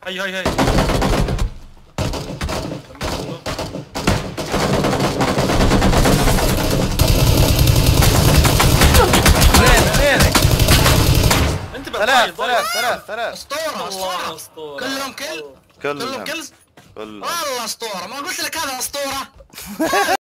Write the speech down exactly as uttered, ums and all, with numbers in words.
هي هي هي انتبه. ثلاث ثلاث ثلاث ثلاث. اسطوره الله اسطوره اسطوره كلهم كل كلهم كلهم كلز كلهم. والله اسطوره، ما قلت لك هذا اسطوره.